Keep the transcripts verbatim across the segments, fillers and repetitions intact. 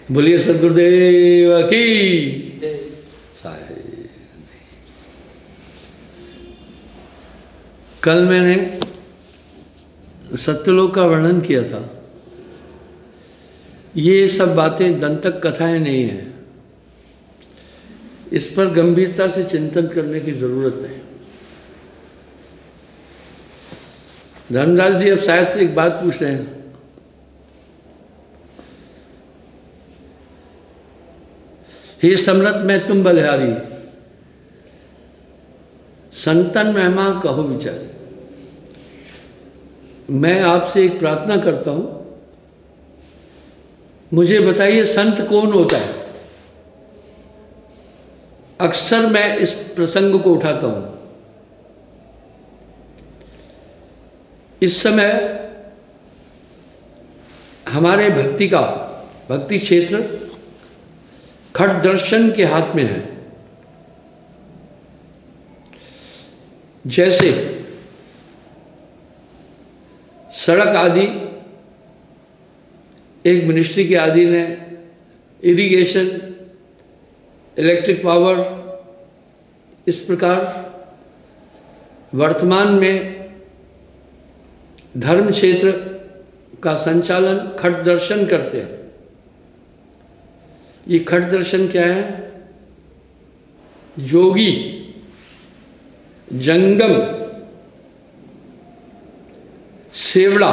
बोलिए सद्गुरुदेव की साहेब। कल मैंने सत्यलोक का वर्णन किया था। ये सब बातें दंतक कथाएं नहीं हैं, इस पर गंभीरता से चिंतन करने की जरूरत है। धर्मराज जी अब शायद से एक बात पूछ रहे हैं, हे सम्रत मैं तुम बलिहारी, संतन महिमा कहो विचारी। मैं आपसे एक प्रार्थना करता हूं, मुझे बताइए संत कौन होता है। अक्सर मैं इस प्रसंग को उठाता हूं। इस समय हमारे भक्ति का भक्ति क्षेत्र खट दर्शन के हाथ में है। जैसे सड़क आदि एक मिनिस्ट्री के अधीन है, इरिगेशन, इलेक्ट्रिक पावर, इस प्रकार वर्तमान में धर्म क्षेत्र का संचालन खट दर्शन करते हैं। ये खट दर्शन क्या है? योगी, जंगम, सेवड़ा,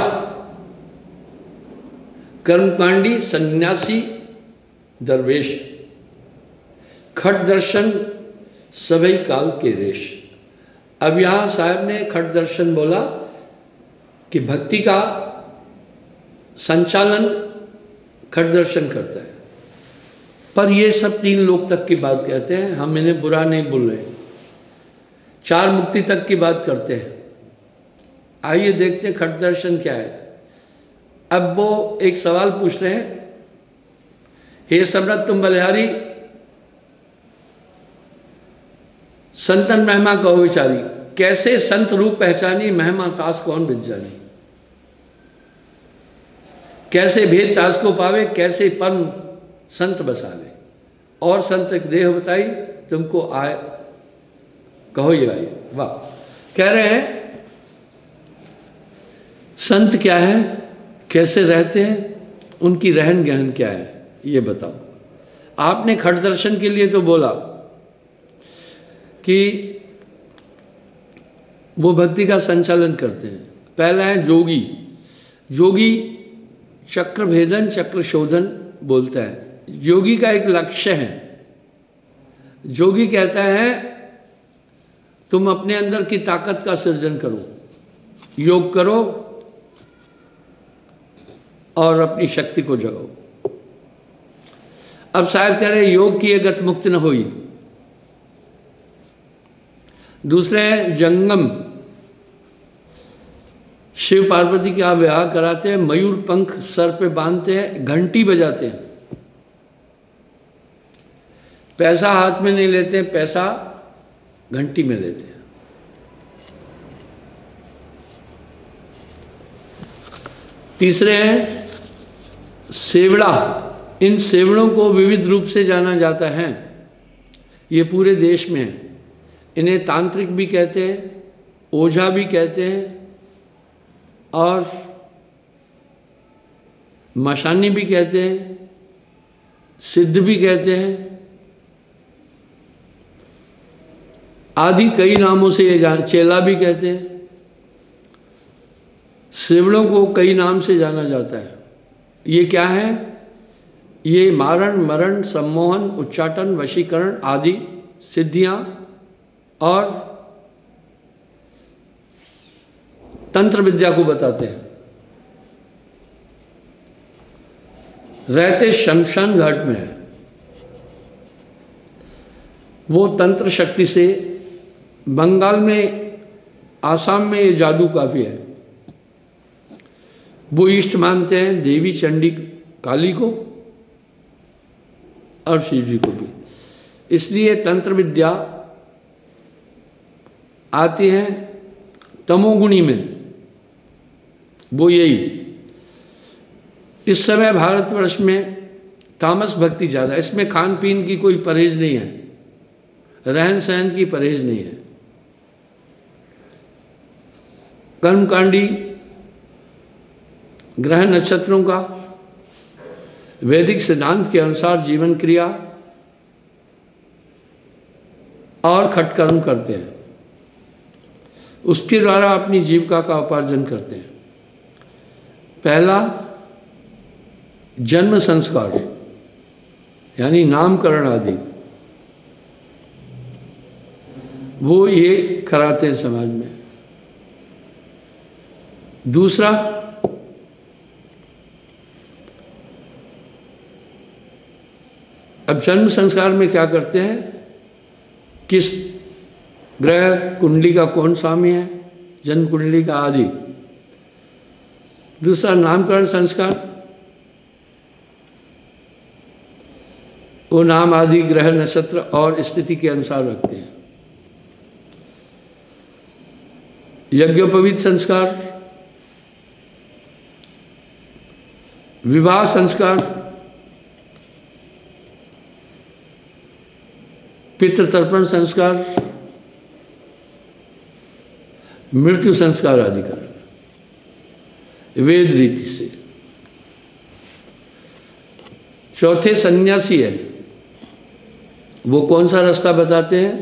कर्मकांडी, सन्यासी, दरवेश, खट दर्शन सभी काल के रेश। अब यहां साहब ने खट दर्शन बोला कि भक्ति का संचालन खट दर्शन करता है, पर ये सब तीन लोग तक की बात कहते हैं, हम इन्हें बुरा नहीं बोल रहे। चार मुक्ति तक की बात करते हैं। आइए देखते हैं खट दर्शन क्या है। अब वो एक सवाल पूछ रहे हैं, हे सम्रत तुम बलिहारी, संतन महिमा कहो विचारी, कैसे संत रूप पहचानी, महिमा तास कौन बिच जानी। कैसे भेद तास को पावे, कैसे परम संत बसावे, और संत एक देह बताई, तुमको आए कहो ये भाई। वाह, कह रहे हैं संत क्या है, कैसे रहते हैं, उनकी रहन गहन क्या है, ये बताओ। आपने खट दर्शन के लिए तो बोला कि वो भक्ति का संचालन करते हैं। पहला है जोगी। जोगी चक्र भेदन, चक्र शोधन बोलता है। योगी का एक लक्ष्य है। जोगी कहता है तुम अपने अंदर की ताकत का सृजन करो, योग करो और अपनी शक्ति को जगाओ। अब साहब कह रहे योग की गत मुक्त न हुई। दूसरे हैं जंगम। शिव पार्वती का विवाह कराते हैं, मयूर पंख सर पे बांधते हैं, घंटी बजाते हैं, पैसा हाथ में नहीं लेते, पैसा घंटी में लेते हैं। तीसरे हैं सेवड़ा। इन सेवड़ों को विविध रूप से जाना जाता है, ये पूरे देश में है। इन्हें तांत्रिक भी कहते हैं, ओझा भी कहते हैं, और मशानी भी कहते हैं, सिद्ध भी कहते हैं, आदि कई नामों से ये जान, चेला भी कहते हैं। सेवड़ों को कई नाम से जाना जाता है। ये क्या है? ये मारण, मरण, सम्मोहन, उच्चाटन, वशीकरण आदि सिद्धियां और तंत्र विद्या को बताते हैं। रहते शमशान घाट में है। वो तंत्र शक्ति से, बंगाल में, आसाम में ये जादू काफी है। वो इष्ट मानते हैं देवी चंडी काली को और शिव जी को भी। इसलिए तंत्र विद्या आती है तमोगुणी में, वो यही। इस समय भारतवर्ष में तामस भक्ति ज़्यादा। इसमें खान पीन की कोई परहेज नहीं है, रहन सहन की परहेज नहीं है। कर्मकांडी ग्रह नक्षत्रों का वैदिक सिद्धांत के अनुसार जीवन क्रिया और खटकर्म करते हैं, उसके द्वारा अपनी जीविका का उपार्जन करते हैं। पहला जन्म संस्कार यानी नामकरण आदि, वो ये कराते हैं समाज में। दूसरा अब जन्म संस्कार में क्या करते हैं, किस ग्रह कुंडली का कौन स्वामी है, जन्म कुंडली का आदि। दूसरा नामकरण संस्कार, वो नाम आदि ग्रह नक्षत्र और स्थिति के अनुसार रखते हैं। यज्ञोपवीत संस्कार, विवाह संस्कार, पितृतर्पण संस्कार, मृत्यु संस्कार आदि कर वेद रीति से। चौथे सन्यासी है, वो कौन सा रास्ता बताते हैं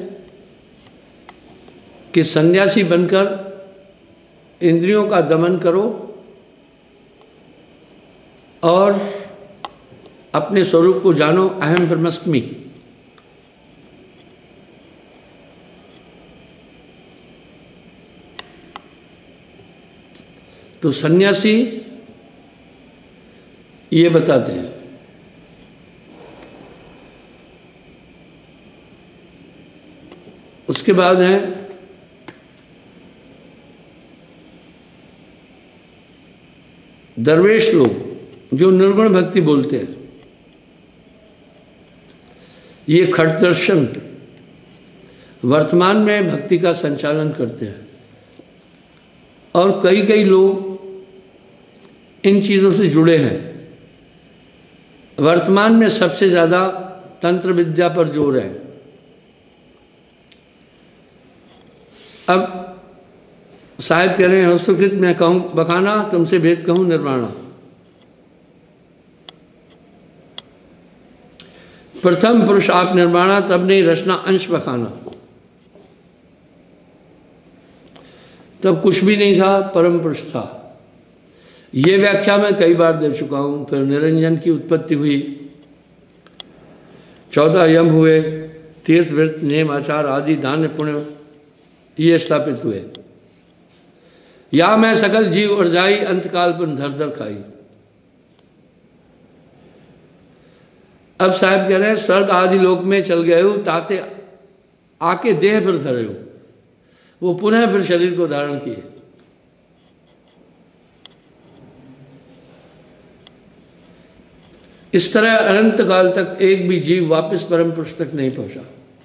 कि सन्यासी बनकर इंद्रियों का दमन करो और अपने स्वरूप को जानो, अहम ब्रह्मास्मि। तो सन्यासी ये बताते हैं। उसके बाद है दरवेश लोग जो निर्गुण भक्ति बोलते हैं, ये खट दर्शन वर्तमान में भक्ति का संचालन करते हैं। और कई कई लोग इन चीज़ों से जुड़े हैं। वर्तमान में सबसे ज़्यादा तंत्र विद्या पर जोर है। अब साहिब कह रहे हैं हस्तकृत में कहूँ बखाना, तुमसे भेद कहूँ निर्वाणा। प्रथम पुरुष आप निर्वाणा, तब नहीं रचना अंश बखाना। तब कुछ भी नहीं था, परम पुरुष था। ये व्याख्या मैं कई बार दे चुका हूँ। फिर निरंजन की उत्पत्ति हुई, चौदह यम हुए, तीर्थ व्रत नेम आचार आदि दान पुण्य ये स्थापित हुए। या मैं सकल जीव और जाई, अंतकाल पर धर धर खाई। अब साहब कह रहे हैं स्वर्ग आदि लोक में चल गए हो, ताते आके देह पर धरे हो। वो पुनः फिर शरीर को धारण किए। इस तरह अनंत काल तक एक भी जीव वापस परम पुरुष तक नहीं पहुंचा।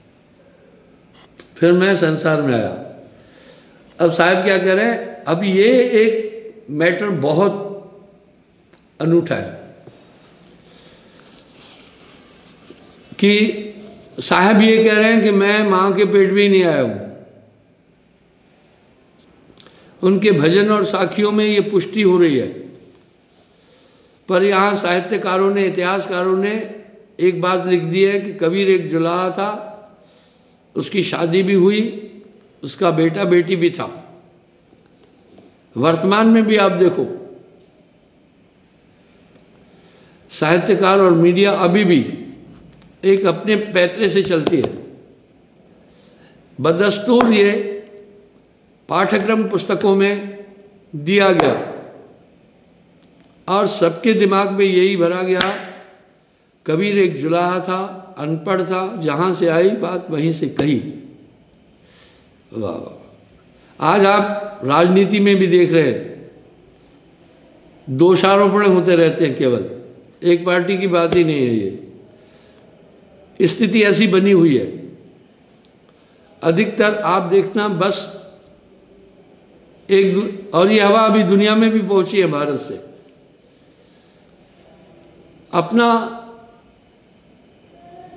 फिर मैं संसार में आया। अब साहब क्या कह रहे हैं, अब ये एक मैटर बहुत अनूठा है कि साहब ये कह रहे हैं कि मैं मां के पेट में ही नहीं आया हूं। उनके भजन और साखियों में ये पुष्टि हो रही है। पर यहाँ साहित्यकारों ने, इतिहासकारों ने एक बात लिख दी है कि कबीर एक जुलाहा था, उसकी शादी भी हुई, उसका बेटा बेटी भी था। वर्तमान में भी आप देखो साहित्यकार और मीडिया अभी भी एक अपने पैतरे से चलती है। बदस्तूर ये पाठ्यक्रम पुस्तकों में दिया गया और सबके दिमाग में यही भरा गया, कबीर एक जुलाहा था, अनपढ़ था, जहाँ से आई बात वहीं से कही। वाह वाह। आज आप राजनीति में भी देख रहे हैं, दोषारोपण होते रहते हैं, केवल एक पार्टी की बात ही नहीं है। ये स्थिति ऐसी बनी हुई है। अधिकतर आप देखना बस एक, और ये हवा अभी दुनिया में भी पहुंची है भारत से। अपना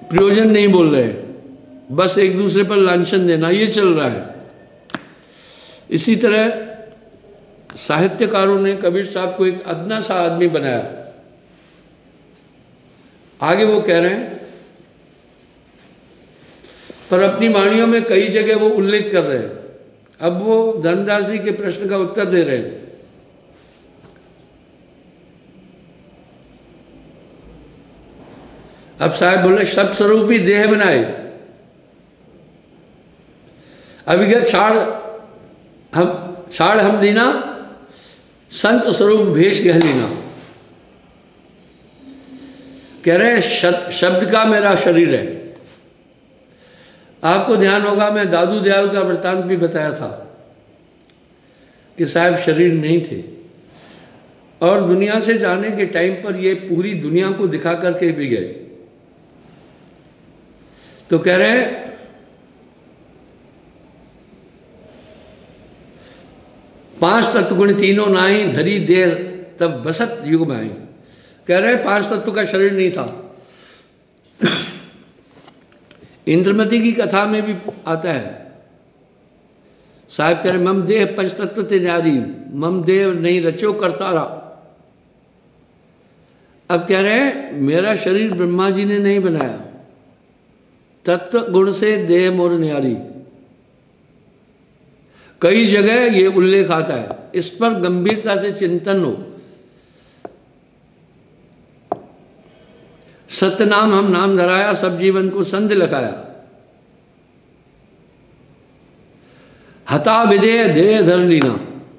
प्रयोजन नहीं बोल रहे, बस एक दूसरे पर लांछन देना, ये चल रहा है। इसी तरह साहित्यकारों ने कबीर साहब को एक अदना सा आदमी बनाया। आगे वो कह रहे हैं, पर अपनी वाणियों में कई जगह वो उल्लेख कर रहे हैं। अब वो धर्मदास जी के प्रश्न का उत्तर दे रहे हैं। अब साहब बोले, शब्द स्वरूप ही देह बनाए, अभिगत छाड़ हम छाड़ हम दीना, संत स्वरूप भेष गहलीना। कह रहे हैं शब्द का मेरा शरीर है। आपको ध्यान होगा, मैं दादू दयाल का वृत्तांत भी बताया था कि साहब शरीर नहीं थे, और दुनिया से जाने के टाइम पर ये पूरी दुनिया को दिखा करके भी गए। तो कह रहे हैं पांच तत्व गुण तीनों नाई, धरी देर तब बसत युग में आई। कह रहे हैं पांच तत्व का शरीर नहीं था। इंद्रमती की कथा में भी आता है, साहब कह रहे मम देह पंच तत्व ते न्यारी, मम देव नहीं रचो करतारा। अब कह रहे हैं मेरा शरीर ब्रह्मा जी ने नहीं बनाया, तत्व गुण से देह मोर न्यारी। कई जगह ये उल्लेख आता है, इस पर गंभीरता से चिंतन हो। सत्यनाम हम नाम धराया, सब जीवन को संध लगाया। हता विदेह देह धर लीना।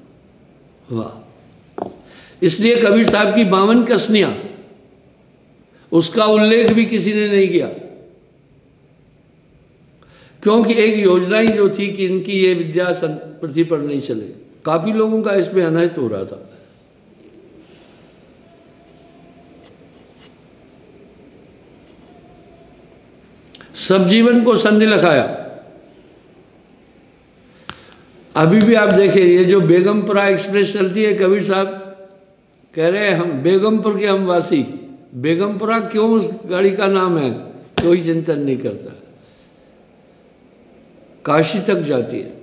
वाह! इसलिए कबीर साहब की बावन कसनियां, उसका उल्लेख भी किसी ने नहीं किया, क्योंकि एक योजना ही जो थी कि इनकी ये विद्या पृथ्वी पर नहीं चले। काफी लोगों का इसमें अनहित हो रहा था। सब जीवन को संधि लखाया। अभी भी आप देखिए, ये जो बेगमपुरा एक्सप्रेस चलती है, कबीर साहब कह रहे हैं हम बेगमपुर के हम वासी। बेगमपुरा क्यों उस गाड़ी का नाम है, कोई चिंतन नहीं करता। काशी तक जाती है,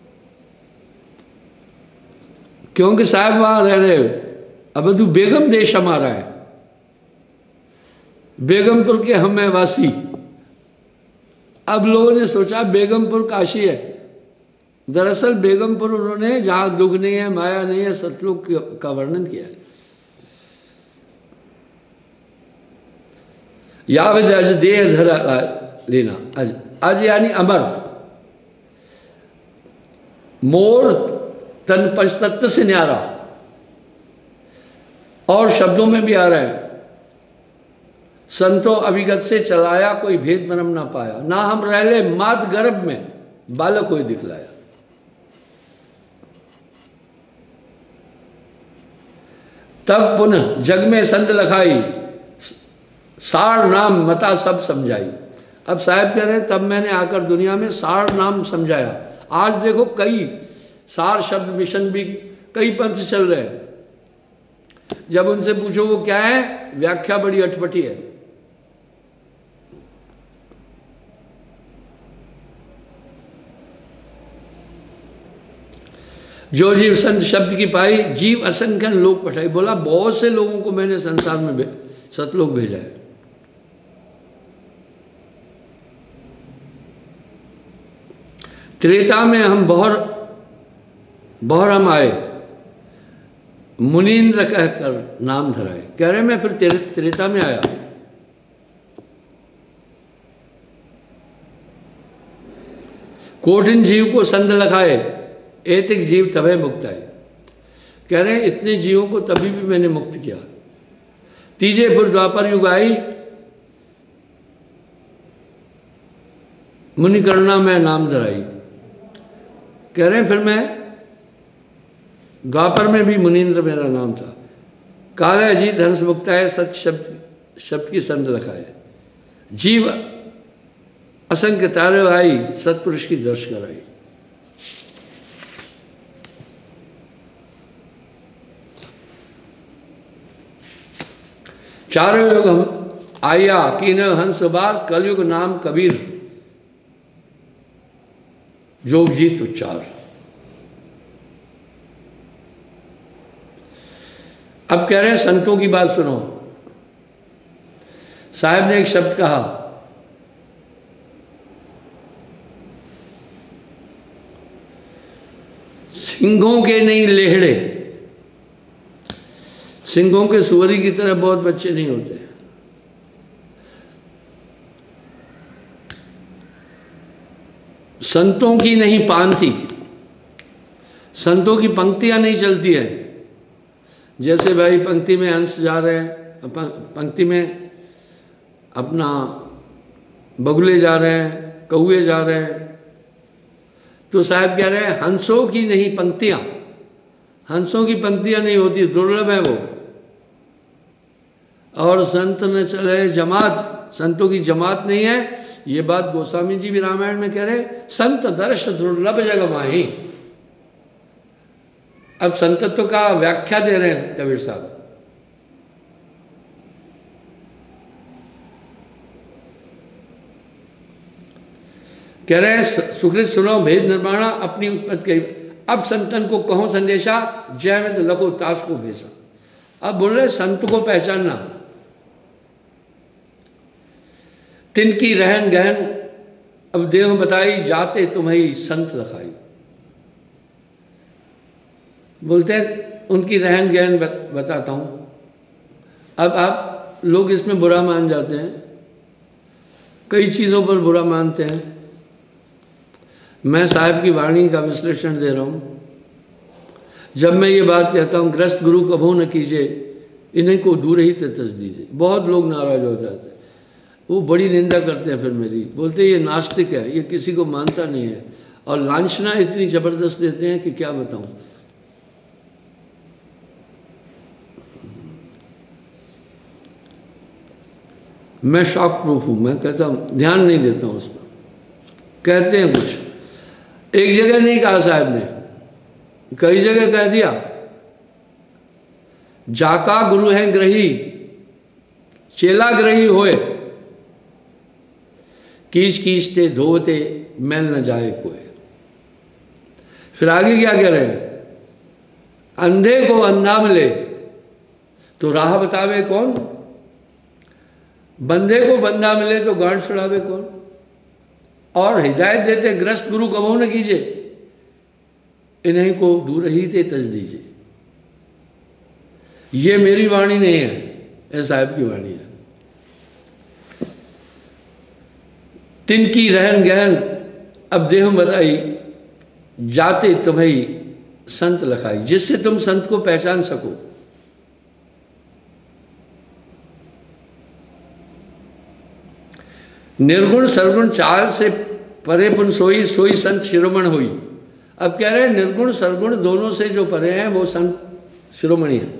क्योंकि साहब वहां रह रहे। अब तो बेगम देश हमारा है, बेगमपुर के हम हैं वासी। अब लोगों ने सोचा बेगमपुर काशी है। दरअसल बेगमपुर उन्होंने जहां दुख नहीं है, माया नहीं है, सतलोक का वर्णन किया है। यावद अज देह धरा लेना, अज अज यानी अमर। मोर तन पंचतत्व से न्यारा, और शब्दों में भी आ रहा है, संतो अभिगत से चलाया, कोई भेद भ्रम ना पाया। ना हम रहले मात गर्भ में, बालक कोई दिखलाया। तब पुनः जग में संत लखाई, सार नाम मता सब समझाई। अब साहब कह रहे हैं तब मैंने आकर दुनिया में सार नाम समझाया। आज देखो कई सार शब्द मिशन भी कई पंथ चल रहे हैं। जब उनसे पूछो वो क्या है, व्याख्या बड़ी अटपटी है। जो जीव संत शब्द की पाई, जीव असंख्यन लोक पठाई। बोला बहुत से लोगों को मैंने संसार में सतलोक भेजा है। त्रेता में हम बहुर बहुर हम आए, मुनीन्द्र कहकर नाम धराए। कह रहे मैं फिर त्रेता में आया। कोटिन जीव को संध लखाए, एतिक जीव तबे मुक्त आए। कह रहे हैं इतने जीवों को तभी भी मैंने मुक्त किया। तीजे फिर द्वापर युग आई, मुनि करना मैं नाम धराई। कह रहे हैं फिर मैं द्वापर में भी मुनीन्द्र मेरा नाम था। काल अजीत हंस मुक्ता है, सत्य शब्द शब्द की संत लखाए। जीव असंख्य तारे आई, सतपुरुष की दर्श कराई। चारों योग हम आया कीन हंस बार कलयुग नाम कबीर जोग जीत उच्चार। अब कह रहे हैं संतों की बात सुनो। साहब ने एक शब्द कहा, सिंहों के नहीं लेहड़े। सिंहों के सुअरी की तरह बहुत बच्चे नहीं होते। संतों की नहीं पांति, संतों की पंक्तियां नहीं चलती है। जैसे भाई पंक्ति में हंस जा रहे हैं, पंक्ति में अपना बगुले जा रहे हैं, कौए जा रहे हैं, तो साहब कह रहे हैं हंसों की नहीं पंक्तियां, हंसों की पंक्तियां नहीं होती, दुर्लभ है वो। और संत न चले जमात, संतों की जमात नहीं है। ये बात गोस्वामी जी भी रामायण में कह रहे, संत दर्श दुर्लभ जग माही। अब संतत्व का व्याख्या दे रहे हैं कबीर साहब। कह रहे हैं सुकृत सुनो भेद निर्माणा अपनी उत्पत्ति कही। अब संतन को कहो संदेशा जय में तो लखो ताश को भेजा। अब बोल रहे संत को पहचानना, तिनकी रहन गहन अब देव बताई जाते तुम्हें संत लखाई। बोलते हैं उनकी रहन गहन बताता हूँ। अब आप लोग इसमें बुरा मान जाते हैं, कई चीज़ों पर बुरा मानते हैं। मैं साहब की वाणी का विश्लेषण दे रहा हूँ। जब मैं ये बात कहता हूँ ग्रस्त गुरु कभू न कीजिए, इन्हीं को दूर ही तज दीजिए, बहुत लोग नाराज हो जाते हैं। वो बड़ी निंदा करते हैं फिर मेरी, बोलते हैं ये नास्तिक है, ये किसी को मानता नहीं है, और लांछना इतनी ज़बरदस्त देते हैं कि क्या बताऊँ। मैं शॉक प्रूफ हूँ, मैं कहता हूँ ध्यान नहीं देता हूँ उस पर। कहते हैं कुछ, एक जगह नहीं कहा साहब ने, कई जगह कह दिया। जाका गुरु है ग्रही चेला ग्रही होए, कीच कीचते धोते मैल न जाए कोई। फिर आगे क्या कह रहे हैं, अंधे को अंधा मिले तो राह बतावे कौन, बंदे को बंदा मिले तो गांठ छुड़ावे कौन। और हिदायत देते ग्रस्त गुरु कबो न कीजिए, इन्हीं को दूर ही से तज दीजिए। ये मेरी वाणी नहीं है, ये साहब की वाणी है। तिनकी रहन गहन अब देह बताई जाते तुम्हें संत लखाई, जिससे तुम संत को पहचान सको। निर्गुण सरगुण चाल से परे पुन सोई, सोई संत शिरोमण हुई। अब कह रहे हैं निर्गुण सरगुण दोनों से जो परे हैं वो संत शिरोमणि है।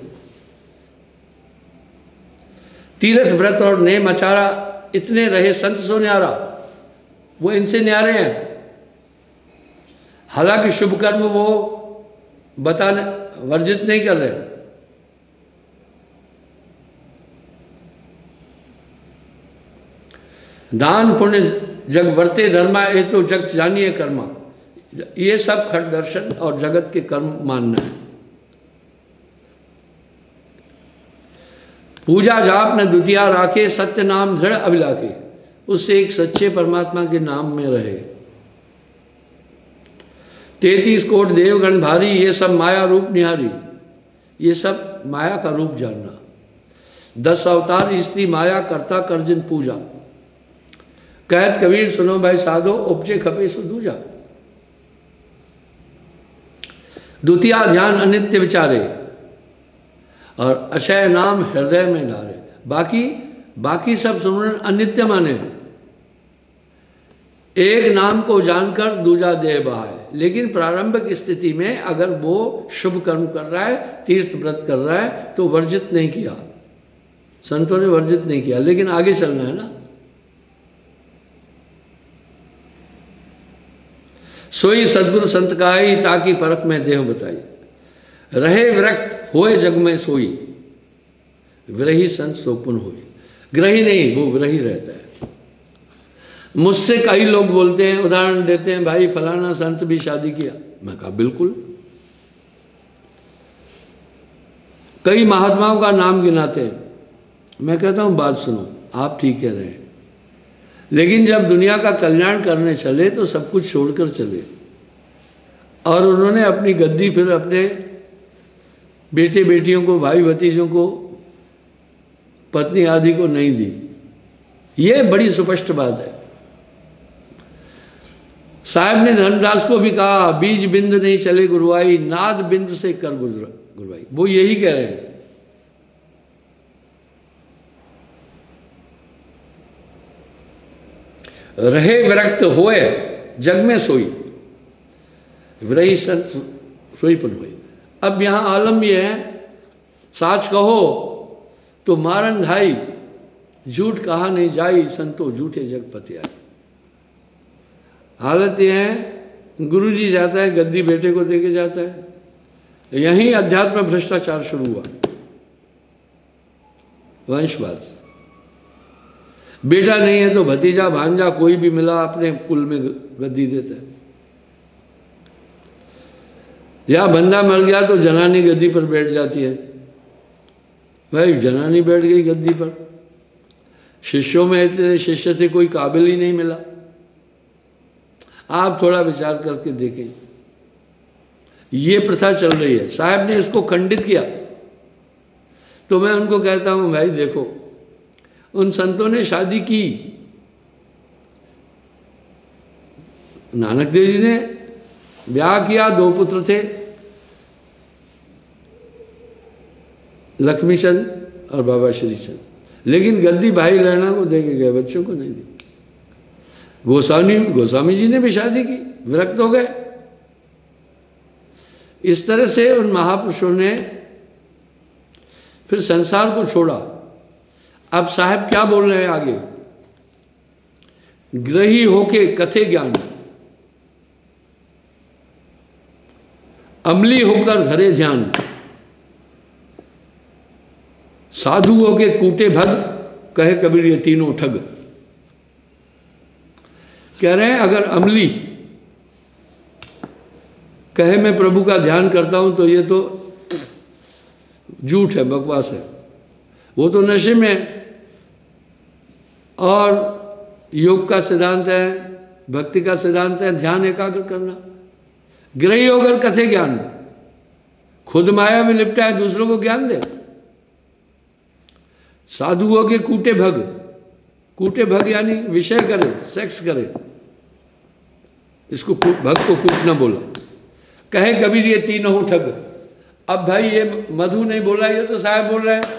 तीर्थ व्रत और नेम आचारा इतने रहे संत सो न्यारा, वो इनसे न्यारे हैं। हालांकि शुभ कर्म वो बताने वर्जित नहीं कर रहे। दान पुण्य जग वर्ते धर्मा, ये तो जग जानिए कर्मा। ये सब खट दर्शन और जगत के कर्म मानना है। पूजा जाप न द्वितीया राखे, सत्य नाम दृढ़ अभिलाखे। उससे एक सच्चे परमात्मा के नाम में रहे। तैतीस कोट देवगण भारी, ये सब माया रूप निहारी। ये सब माया का रूप जानना। दस अवतार स्त्री माया करता कर जिन पूजा। कहत कबीर सुनो भाई साधो, उपजे खपे सुदूजा। द्वितीय ध्यान अनित्य विचारे, और अक्षय नाम हृदय में धारे। बाकी बाकी सब सुमरन अनित्य माने। एक नाम को जानकर दूजा देह बहाए। लेकिन प्रारंभिक स्थिति में अगर वो शुभ कर्म कर रहा है, तीर्थ व्रत कर रहा है, तो वर्जित नहीं किया, संतों ने वर्जित नहीं किया। लेकिन आगे चलना है ना। सोई सदगुरु संत काई, ताकि परख में देह बताई। रहे विरक्त होए जग में सोई, विरही संत सोपुन होई। ग्रही नहीं, वो ग्रही रहता है। मुझसे कई लोग बोलते हैं, उदाहरण देते हैं, भाई फलाना संत भी शादी किया। मैं कहा बिल्कुल। कई महात्माओं का नाम गिनाते हैं। मैं कहता हूँ बात सुनो, आप ठीक कह रहे हैं, लेकिन जब दुनिया का कल्याण करने चले तो सब कुछ छोड़कर चले, और उन्होंने अपनी गद्दी फिर अपने बेटे बेटियों को, भाई भतीजों को, पत्नी आदि को नहीं दी। ये बड़ी स्पष्ट बात है। साहब ने धनदास को भी कहा, बीज बिंद नहीं चले गुरुआई, नाद बिंद से कर गुजरा गुरुआई। वो यही कह रहे हैं। रहे विरक्त होए जग में सोई, विरही संत सोईपन हुई। अब यहाँ आलम ये है, साच कहो तो मारन धाई, झूठ कहा नहीं जाई, संतो झूठे जगपति आई। हालत ये है, गुरु जी जाता है, गद्दी बेटे को देके जाता है, यहीं अध्यात्म भ्रष्टाचार शुरू हुआ, वंशवाद से। बेटा नहीं है तो भतीजा भांजा कोई भी मिला अपने कुल में गद्दी देता है, या बंदा मर गया तो जनानी गद्दी पर बैठ जाती है। भाई जनानी बैठ गई गद्दी पर, शिष्यों में इतने शिष्य थे, कोई काबिल ही नहीं मिला। आप थोड़ा विचार करके देखें, ये प्रथा चल रही है। साहब ने इसको खंडित किया, तो मैं उनको कहता हूं, भाई देखो, उन संतों ने शादी की, नानक देव जी ने ब्याह किया, दो पुत्र थे, लक्ष्मी चंद और बाबा श्री चंद, लेकिन गद्दी भाई लहना को देके गए, बच्चों को नहीं दी। गोस्वामी गोस्वामी जी ने भी शादी की, विरक्त हो गए। इस तरह से उन महापुरुषों ने फिर संसार को छोड़ा। अब साहब क्या बोल रहे हैं आगे, ग्रही होके कथे ज्ञान, अमली होकर धरे ध्यान, साधुओं के कूटे भग, कहे कबीर ये तीनों ठग। कह रहे हैं अगर अमली कहे मैं प्रभु का ध्यान करता हूं तो ये तो झूठ है, बकवास है, वो तो नशे में है। और योग का सिद्धांत है, भक्ति का सिद्धांत है ध्यान एकाग्र करना। ग्रही होकर कथे ज्ञान, खुद माया में लिपटा है, दूसरों को ज्ञान दे। साधुओं के कूटे भग, कूटे भग यानी विषय करे, सेक्स करे, इसको भग को कूटना बोला। कहे कबीर ये तीनों ठग। अब भाई ये मधु नहीं बोला, ये तो साहब बोल रहे हैं।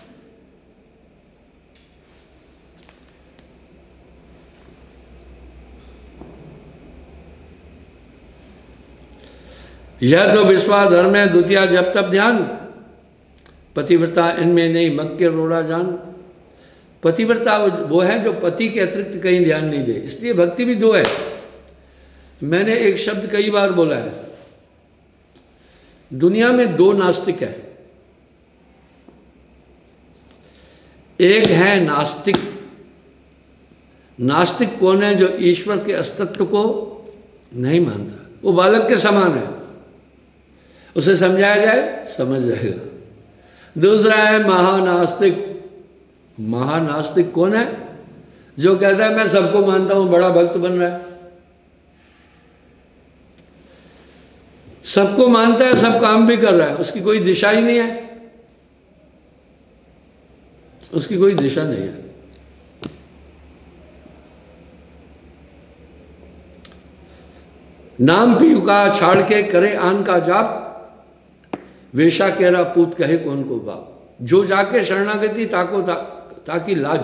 यह तो विश्वास धर्म है, द्वितीय जब तब ध्यान, पतिव्रता इनमें नहीं मग के रोड़ा जान। पतिव्रता वो है जो पति के अतिरिक्त कहीं ध्यान नहीं दे, इसलिए भक्ति भी दो है। मैंने एक शब्द कई बार बोला है, दुनिया में दो नास्तिक है, एक है नास्तिक। नास्तिक कौन है? जो ईश्वर के अस्तित्व को नहीं मानता, वो बालक के समान है, उसे समझाया जाए समझ जाएगा। दूसरा है महानास्तिक। महानास्तिक कौन है? जो कहता है मैं सबको मानता हूं, बड़ा भक्त बन रहा है, सबको मानता है, सब काम भी कर रहा है, उसकी कोई दिशा ही नहीं है, उसकी कोई दिशा नहीं है। नाम पीयू का छाड़ के करे आन का जाप, वेशा कह रहा पूत कहे कौन को बाप। जो जाके शरणागति ताको ता, ताकि लाज।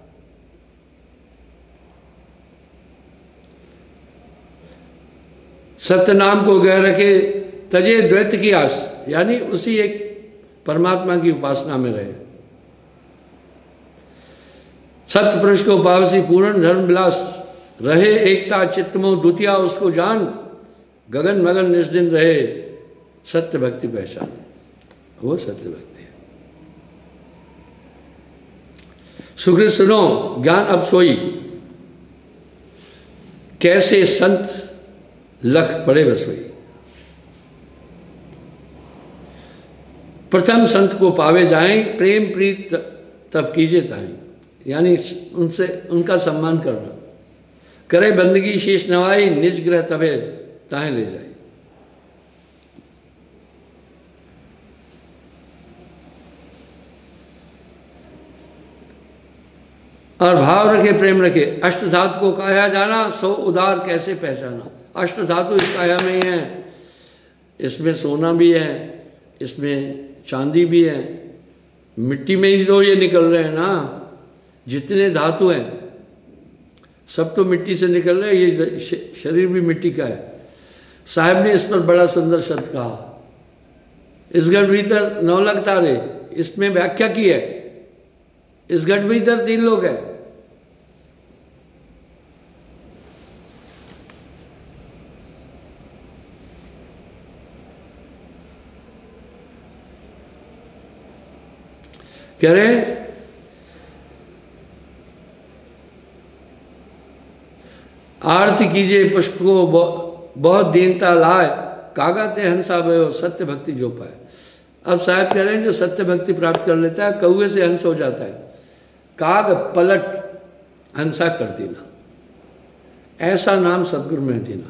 सत्य नाम को गह रखे तजे द्वैत की आस, यानी उसी एक परमात्मा की उपासना में रहे। सत्य पुरुष को पावसी पूर्ण धर्म विलास, रहे एकता चित्तमो द्वितीया उसको जान, गगन मगन निष्दिन रहे सत्य भक्ति पहचान। वो सत्य भक्ति है। सुकृत सुनो ज्ञान अब सोई, कैसे संत लख पड़े बसोई। प्रथम संत को पावे जाएं, प्रेम प्रीत तब कीजिए ताएं, यानी उनसे उनका सम्मान करना। करे बंदगी शीश नवाई, निज ग्रह तबे ताएं ले जाए। और भाव रखे प्रेम रखे, अष्ट धातु को काया जाना, सो उदार कैसे पहचाना। अष्ट धातु इस काया में ही है, इसमें सोना भी है, इसमें चांदी भी है, मिट्टी में ही तो ये निकल रहे हैं ना। जितने धातु हैं सब तो मिट्टी से निकल रहे हैं, ये शरीर भी मिट्टी का है। साहब ने इस पर बड़ा सुंदर शब्द कहा, इस घट भीतर नौ लख तारे, इसमें व्याख्या की है। इस घट भीतर तीन लोग हैं, कह रहे आरती कीजिए पुष्प को बहुत दीनता लाए, कागा ते हंसा भयो सत्य भक्ति जो पाए। अब साहब कह रहे हैं जो सत्य भक्ति प्राप्त कर लेता है कौए से हंस हो जाता है, काग पलट हंसा कर देना, ऐसा नाम सदगुरु में देना।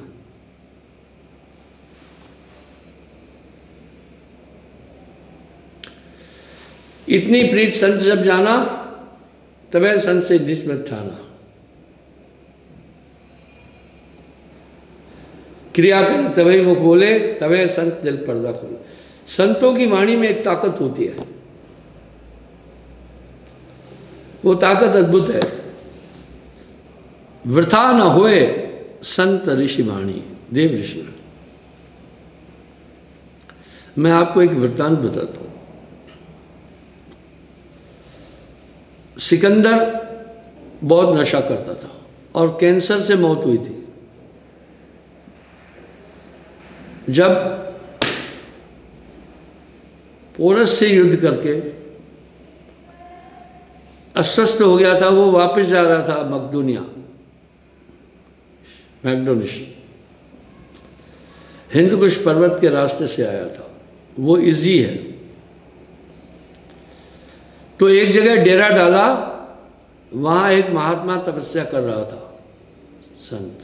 इतनी प्रीत संत जब जाना, तबे संत से निज मत ठाना। क्रिया करे तभी मुख बोले, तबे संत दिल पर्दा खोले। संतों की वाणी में एक ताकत होती है, वो ताकत अद्भुत है। वृथा न होए संत ऋषि वाणी, देव ऋषि। मैं आपको एक वृत्तांत बताता हूं। सिकंदर बहुत नशा करता था और कैंसर से मौत हुई थी। जब पोरस से युद्ध करके अस्वस्थ हो गया था, वो वापस जा रहा था मकदूनिया, मैकडोनिश, हिंदकुश पर्वत के रास्ते से आया था। वो इजी है, तो एक जगह डेरा डाला, वहां एक महात्मा तपस्या कर रहा था, संत।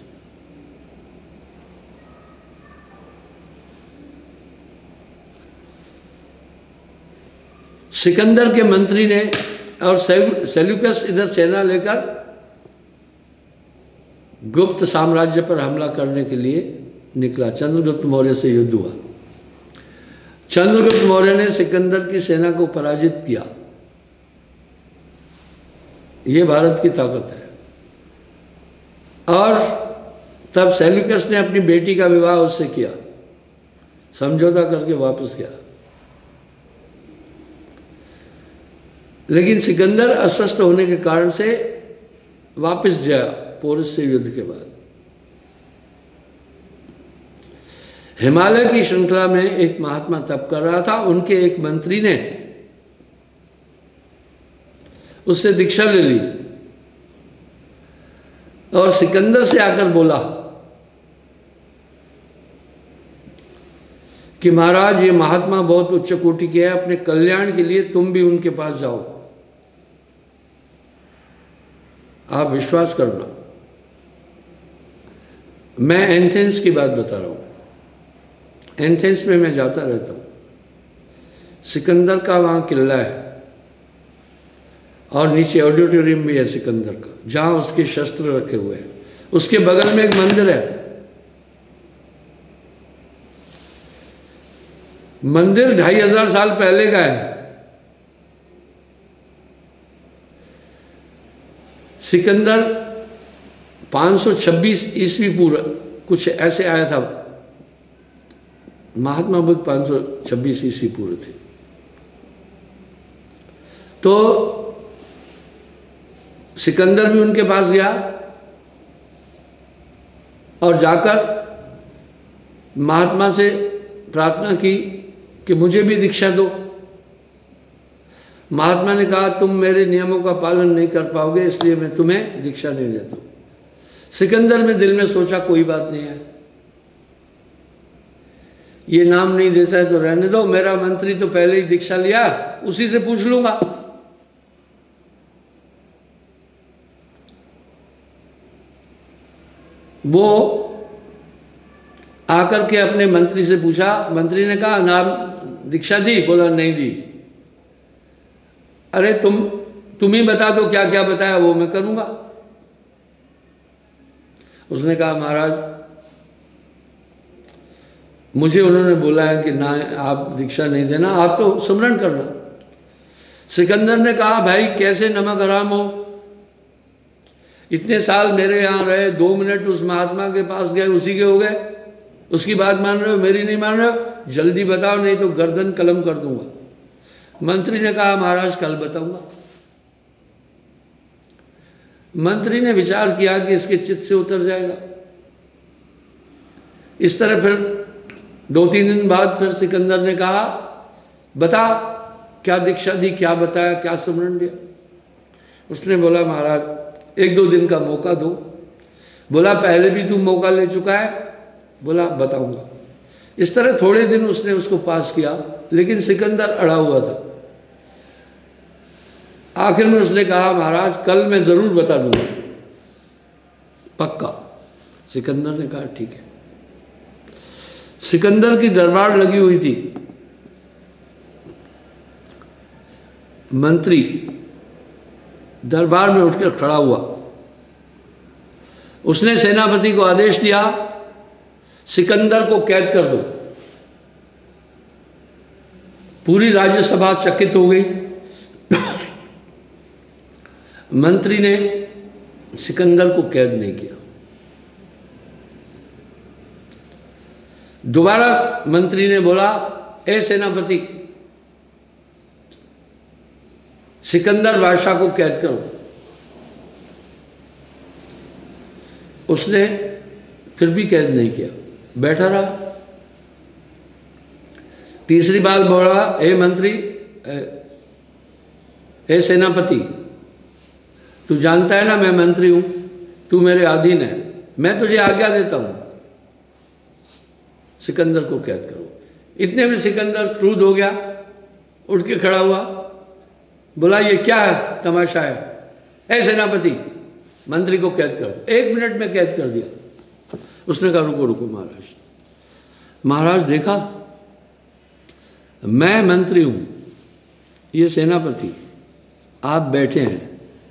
सिकंदर के मंत्री ने और सेल्यूकस इधर सेना लेकर गुप्त साम्राज्य पर हमला करने के लिए निकला। चंद्रगुप्त मौर्य से युद्ध हुआ। चंद्रगुप्त मौर्य ने सिकंदर की सेना को पराजित किया। ये भारत की ताकत है। और तब सेल्यूकस ने अपनी बेटी का विवाह उससे किया, समझौता करके वापस गया। लेकिन सिकंदर अस्वस्थ होने के कारण से वापस गया पोरस से युद्ध के बाद। हिमालय की श्रृंखला में एक महात्मा तप कर रहा था। उनके एक मंत्री ने उससे दीक्षा ले ली और सिकंदर से आकर बोला कि महाराज, ये महात्मा बहुत उच्च कोटि के हैं, अपने कल्याण के लिए तुम भी उनके पास जाओ, आप विश्वास करना। मैं एथेंस की बात बता रहा हूं। एथेंस में मैं जाता रहता हूं। सिकंदर का वहां किला है और नीचे ऑडिटोरियम भी है सिकंदर का, जहां उसके शस्त्र रखे हुए हैं। उसके बगल में एक मंदिर है। मंदिर ढाई हजार साल पहले का है। सिकंदर पाँच सौ छब्बीस ईस्वी पूर्व कुछ ऐसे आया था। महात्मा बुद्ध पाँच सौ छब्बीस ईस्वी पूर्व थे। तो सिकंदर भी उनके पास गया और जाकर महात्मा से प्रार्थना की कि मुझे भी दीक्षा दो। महात्मा ने कहा तुम मेरे नियमों का पालन नहीं कर पाओगे, इसलिए मैं तुम्हें दीक्षा नहीं देता हूँ। सिकंदर में दिल में सोचा कोई बात नहीं है, ये नाम नहीं देता है तो रहने दो, मेरा मंत्री तो पहले ही दीक्षा लिया, उसी से पूछ लूंगा। वो आकर के अपने मंत्री से पूछा, मंत्री ने कहा नाम दीक्षा दी? बोला नहीं दी। अरे तुम तुम ही बता दो क्या क्या बताया, वो मैं करूंगा। उसने कहा महाराज मुझे उन्होंने बोला है कि ना आप दीक्षा नहीं देना, आप तो सुमरन करना। सिकंदर ने कहा भाई कैसे नमक हराम हो, इतने साल मेरे यहाँ रहे, दो मिनट उस महात्मा के पास गए उसी के हो गए, उसकी बात मान रहे हो, मेरी नहीं मान रहे हो, जल्दी बताओ नहीं तो गर्दन कलम कर दूंगा। मंत्री ने कहा महाराज कल बताऊंगा। मंत्री ने विचार किया कि इसके चित्त से उतर जाएगा। इस तरह फिर दो तीन दिन बाद फिर सिकंदर ने कहा बता क्या दीक्षा दी, क्या बताया, क्या सुमरन दिया। उसने बोला महाराज एक दो दिन का मौका दो। बोला पहले भी तू मौका ले चुका है? बोला बताऊंगा। इस तरह थोड़े दिन उसने उसको पास किया, लेकिन सिकंदर अड़ा हुआ था। आखिर में उसने कहा महाराज कल मैं जरूर बता दूंगा, पक्का। सिकंदर ने कहा ठीक है। सिकंदर की दरबार लगी हुई थी। मंत्री दरबार में उठकर खड़ा हुआ, उसने सेनापति को आदेश दिया सिकंदर को कैद कर दो। पूरी राज्यसभा चकित हो गई। मंत्री ने सिकंदर को कैद नहीं किया। दोबारा मंत्री ने बोला ए सेनापति सिकंदर बादशाह को कैद करो। उसने फिर भी कैद नहीं किया, बैठा रहा। तीसरी बार बोला ए मंत्री, ए सेनापति, तू जानता है ना मैं मंत्री हूं, तू मेरे अधीन है, मैं तुझे आज्ञा देता हूं सिकंदर को कैद करो। इतने में सिकंदर क्रोध हो गया, उठ के खड़ा हुआ, बोला ये क्या है तमाशा है, ए सेनापति मंत्री को कैद कर दो। एक मिनट में कैद कर दिया। उसने कहा रुको रुको महाराज। महाराज देखा मैं मंत्री हूं, ये सेनापति, आप बैठे हैं,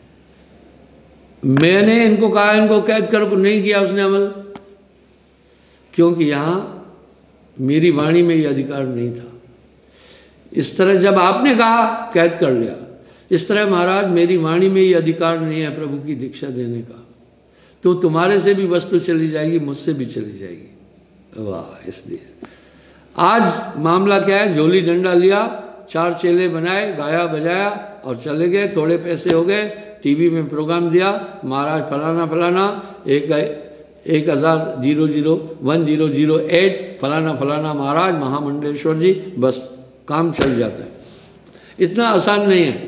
मैंने इनको कहा इनको कैद करो, नहीं किया उसने अमल, क्योंकि यहां मेरी वाणी में ये अधिकार नहीं था। इस तरह जब आपने कहा कैद कर लिया, इस तरह महाराज मेरी वाणी में ये अधिकार नहीं है प्रभु की दीक्षा देने का, तो तुम्हारे से भी वस्तु चली जाएगी, मुझसे भी चली जाएगी। वाह। इसलिए आज मामला क्या है, झोली डंडा लिया, चार चेले बनाए, गाया बजाया और चले गए, थोड़े पैसे हो गए, टीवी में प्रोग्राम दिया, महाराज फलाना फलाना एक एक हज़ार zero zero one zero zero eight फलाना फलाना महाराज महामंडलेश्वर जी, बस काम चल जाता है। इतना आसान नहीं है।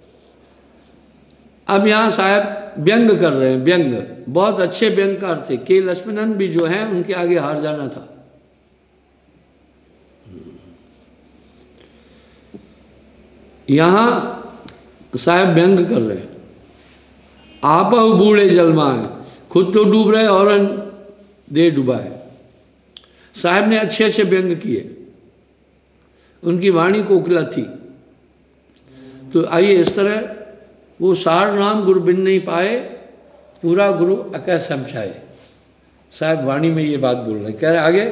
अब यहाँ साहब व्यंग कर रहे हैं, व्यंग, बहुत अच्छे व्यंगकार थे। के लक्ष्मणन भी जो हैं उनके आगे हार जाना था। यहाँ साहब व्यंग कर रहे हैं, आप बूढ़े जलमाए, खुद तो डूब रहे और दे डुबाए। साहब ने अच्छे अच्छे व्यंग किए, उनकी वाणी कोकिला थी। तो आइए इस तरह वो सार नाम गुरु बिन नहीं पाए, पूरा गुरु अकह समझाए। साहब वाणी में ये बात बोल रहे हैं, कह रहे आगे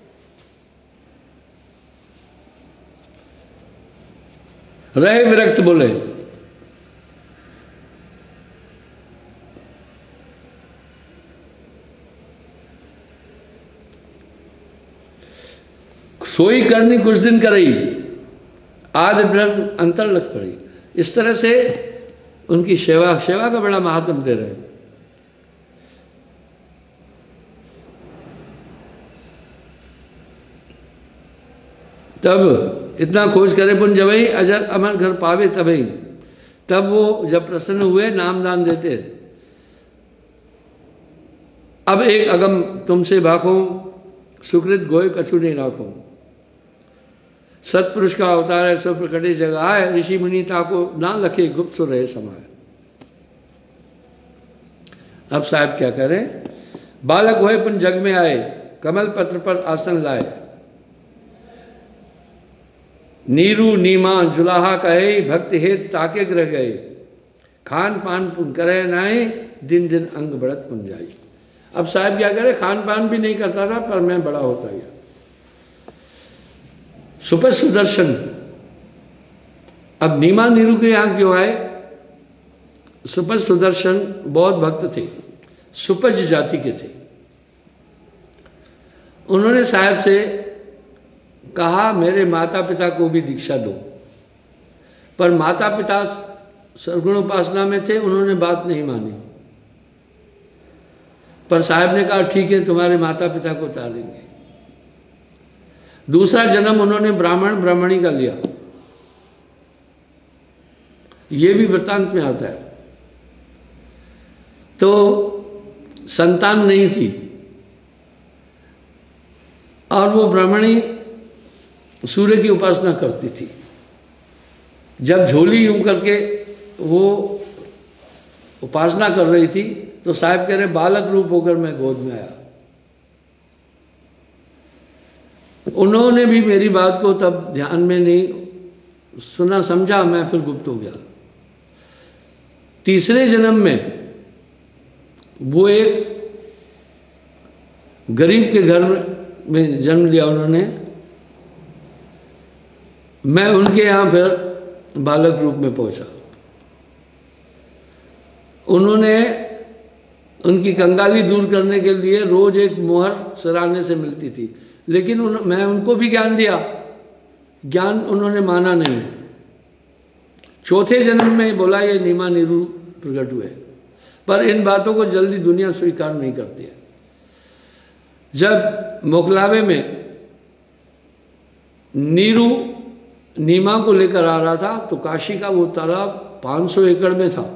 रहे विरक्त बोले, सोई करनी कुछ दिन करई, आदि ब्रह्म अंतर लग पड़ी। इस तरह से उनकी सेवा सेवा का बड़ा महात्म दे रहे। तब इतना खोज करे पुन जबई अजर अमर घर पावे तबई। तब वो जब प्रसन्न हुए नाम दान देते। अब एक अगम तुमसे भाखो सुकृत गोय कछु नहीं राखो। सतपुरुष का अवतार है सो प्रकटे जगह आए ऋषि मुनि ताको ना लखे गुप्त सो रहे समाये। अब साहब क्या करें, बालक हुए पुन जग में आए कमल पत्र पर आसन लाए। नीरू नीमा जुलाहा कहे भक्त हेत ताके ग्रह गए। खान पान पुन करे नाए दिन दिन अंग बढ़त पुन जाई। अब साहब क्या करे, खान पान भी नहीं करता था पर मैं बड़ा होता गया। सुपज सुदर्शन, अब नीमा नीरू के यहाँ क्यों आए? सुपज सुदर्शन बहुत भक्त थे, सुपज जाति के थे। उन्होंने साहब से कहा मेरे माता पिता को भी दीक्षा दो, पर माता पिता सरगुण उपासना में थे, उन्होंने बात नहीं मानी। पर साहब ने कहा ठीक है तुम्हारे माता पिता को उतारेंगे। दूसरा जन्म उन्होंने ब्राह्मण ब्राह्मणी का लिया, ये भी वृत्तांत में आता है। तो संतान नहीं थी और वो ब्राह्मणी सूर्य की उपासना करती थी। जब झोली यूं करके वो उपासना कर रही थी तो साहब कह रहे बालक रूप होकर मैं गोद में आया। उन्होंने भी मेरी बात को तब ध्यान में नहीं सुना समझा, मैं फिर गुप्त हो गया। तीसरे जन्म में वो एक गरीब के घर में जन्म लिया उन्होंने। मैं उनके यहाँ फिर बालक रूप में पहुंचा। उन्होंने उनकी कंगाली दूर करने के लिए रोज एक मोहर सराहने से मिलती थी, लेकिन उन, मैं उनको भी ज्ञान दिया, ज्ञान उन्होंने माना नहीं। चौथे जन्म में बोला ये नीमा नीरू प्रकट हुए, पर इन बातों को जल्दी दुनिया स्वीकार नहीं करती है। जब मोकलावे में नीरू नीमा को लेकर आ रहा था तो काशी का वो तालाब पाँच सौ एकड़ में था,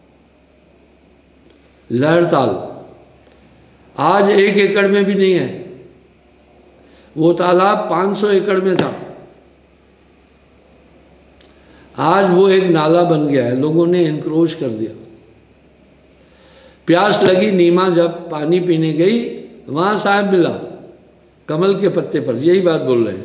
लहरताल। आज एक एकड़ में भी नहीं है, वो तालाब पाँच सौ एकड़ में था। आज वो एक नाला बन गया है, लोगों ने इनक्रोच कर दिया। प्यास लगी, नीमा जब पानी पीने गई वहां साहब मिला कमल के पत्ते पर, यही बात बोल रहे हैं।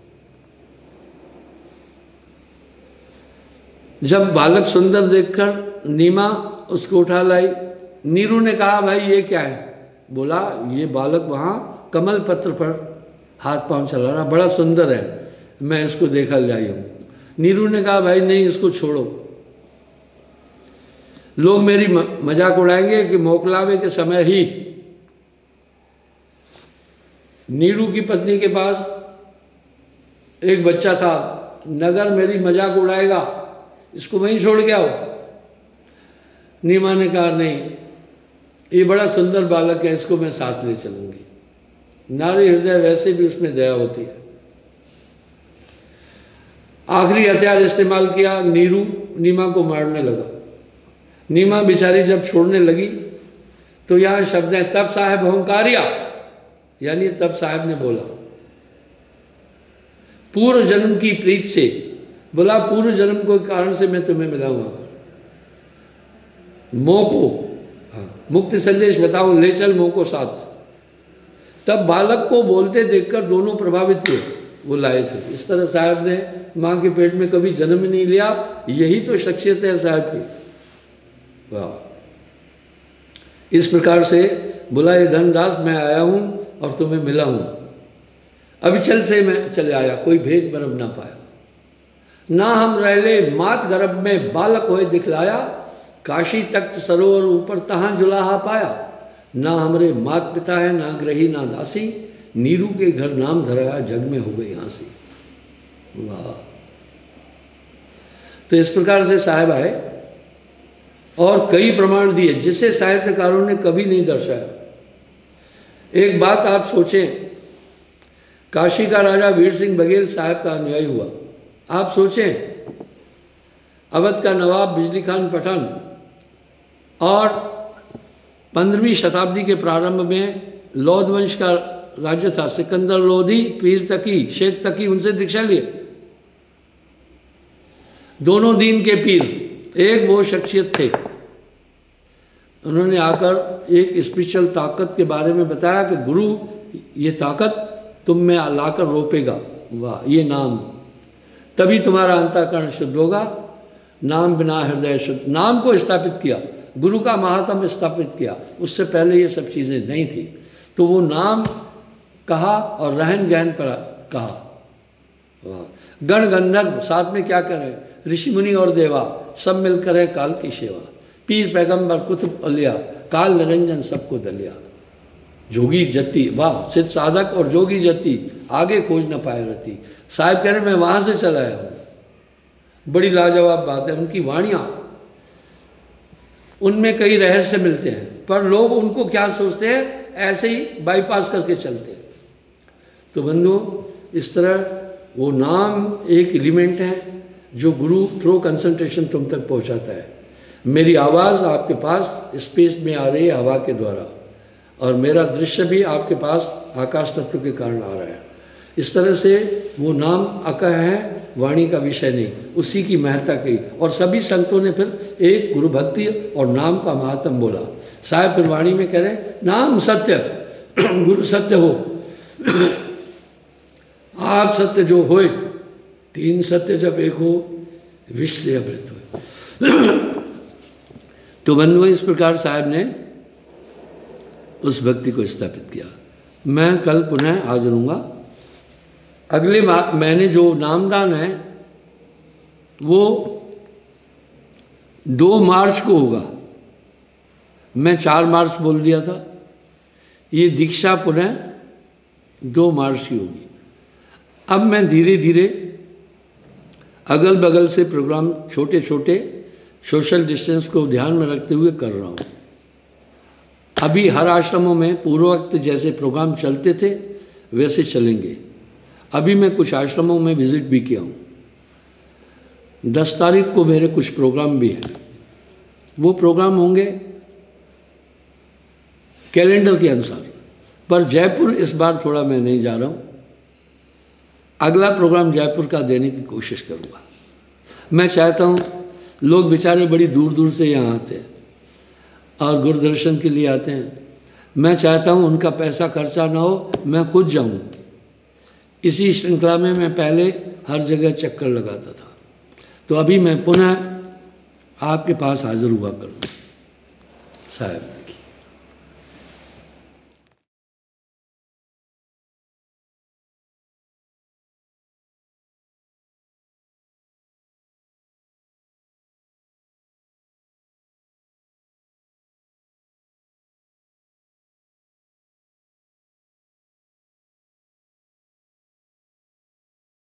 जब बालक सुंदर देखकर नीमा उसको उठा लाई। नीरू ने कहा भाई ये क्या है? बोला ये बालक वहाँ कमल पत्र पर हाथ पांव चला रहा, बड़ा सुंदर है, मैं इसको देखा ले आई हूँ। नीरू ने कहा भाई नहीं इसको छोड़ो, लोग मेरी मजाक उड़ाएंगे कि मोकलावे के समय ही नीरू की पत्नी के पास एक बच्चा था, नगर मेरी मजाक उड़ाएगा, इसको वहीं छोड़ के आओ। नीमा ने कहा नहीं ये बड़ा सुंदर बालक है, इसको मैं साथ ले चलूंगी। नारी हृदय वैसे भी उसमें दया होती है। आखिरी हथियार इस्तेमाल किया, नीरू नीमा को मारने लगा। नीमा बेचारी जब छोड़ने लगी तो यहाँ शब्द है तब साहब अहंकारिया, यानी तब साहब ने बोला पूर्व जन्म की प्रीत से, बोला पूर्व जन्म को कारण से मैं तुम्हें मिलाऊंगा, मोह को मुक्ति संदेश बताऊं, ले चल मोह को साथ। तब बालक को बोलते देखकर दोनों प्रभावित हुए, वो लाए थे। इस तरह साहब ने माँ के पेट में कभी जन्म ही नहीं लिया, यही तो शख्सियत है साहब की। वाह, इस प्रकार से बोला ये धनदास मैं आया हूँ और तुम्हें मिला हूँ, अविचल से मैं चले आया, कोई भेद भरम ना पाया। ना हम रहले मात गर्भ में बालक होए दिखलाया, काशी तख्त सरोवर ऊपर तहाँ जुलाहा पाया। ना हमरे मात पिता है ना ग्रही ना दासी, नीरू के घर नाम धराया जग में हो गई हाँसी। वाह, तो इस प्रकार से साहब आए और कई प्रमाण दिए जिसे साहित्यकारों ने कभी नहीं दर्शाया। एक बात आप सोचें, काशी का राजा वीर सिंह बघेल साहब का अनुयायी हुआ, आप सोचें, अवध का नवाब बिजली खान पठान और पंद्रहवीं शताब्दी के प्रारंभ में लौध वंश का राज्य था, सिकंदर लोधी, पीर तकी, शेख तकी, उनसे दीक्षा लिए। दोनों दीन के पीर, एक वो शख्सियत थे। उन्होंने आकर एक स्पिरिचुअल ताकत के बारे में बताया कि गुरु ये ताकत तुम में लाकर रोपेगा, वाह, ये नाम, तभी तुम्हारा अंतःकरण शुद्ध होगा। नाम बिना हृदय शुद्ध, नाम को स्थापित किया, गुरु का महात्म स्थापित किया, उससे पहले ये सब चीज़ें नहीं थी। तो वो नाम कहा और रहन गहन पर कहा, वाह। गण गंधर्व साथ में क्या करें, ऋषि मुनि और देवा सब मिल करें काल की सेवा। पीर पैगंबर कुतुब अलिया, काल निरंजन सबको दलिया। जोगी जति, वाह, सिद्ध साधक और जोगी जति, आगे खोज न पाए रती। साहब कह रहे मैं वहाँ से चला आया हूँ। बड़ी लाजवाब बात है, उनकी वाणियाँ, उनमें कई रहस्य मिलते हैं, पर लोग उनको क्या सोचते हैं, ऐसे ही बाईपास करके चलते हैं। तो बंधुओं, इस तरह वो नाम एक एलिमेंट है जो गुरु थ्रू कंसंट्रेशन तुम तक पहुंचाता है। मेरी आवाज़ आपके पास स्पेस में आ रही है हवा के द्वारा, और मेरा दृश्य भी आपके पास आकाश तत्व के कारण आ रहा है। इस तरह से वो नाम अकह है, वाणी का विषय नहीं, उसी की महत्ता की। और सभी संतों ने फिर एक गुरु भक्ति और नाम का महात्म बोला। साहब फिर वाणी में कह रहे नाम सत्य, गुरु सत्य हो, आप सत्य जो होए, तीन सत्य जब एक हो, विश्व से अमृत हो। तो बंधुओं, इस प्रकार साहब ने उस भक्ति को स्थापित किया। मैं कल पुनः हाजिर हूँगा। अगले महीने जो नामदान है वो दो मार्च को होगा। मैं चार मार्च बोल दिया था, ये दीक्षा पुनः दो मार्च की होगी। अब मैं धीरे धीरे अगल बगल से प्रोग्राम छोटे छोटे सोशल डिस्टेंस को ध्यान में रखते हुए कर रहा हूँ। अभी हर आश्रमों में पूर्वोक्त जैसे प्रोग्राम चलते थे वैसे चलेंगे। अभी मैं कुछ आश्रमों में विजिट भी किया हूँ। दस तारीख को मेरे कुछ प्रोग्राम भी हैं, वो प्रोग्राम होंगे कैलेंडर के अनुसार। पर जयपुर इस बार थोड़ा मैं नहीं जा रहा हूँ। अगला प्रोग्राम जयपुर का देने की कोशिश करूँगा। मैं चाहता हूँ, लोग बेचारे बड़ी दूर दूर से यहाँ आते हैं और गुरुदर्शन के लिए आते हैं। मैं चाहता हूँ उनका पैसा खर्चा ना हो, मैं खुद जाऊँ। इसी श्रृंखला में मैं पहले हर जगह चक्कर लगाता था। तो अभी मैं पुनः आपके पास हाजिर हुआ करूँ साहब।